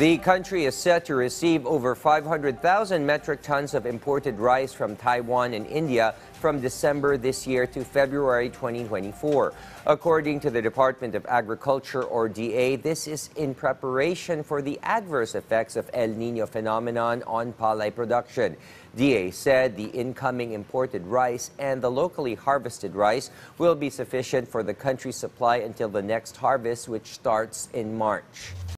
The country is set to receive over 500,000 metric tons of imported rice from Taiwan and India from December this year to February 2024. According to the Department of Agriculture, or DA, this is in preparation for the adverse effects of El Nino phenomenon on palay production. DA said the incoming imported rice and the locally harvested rice will be sufficient for the country's supply until the next harvest, which starts in March.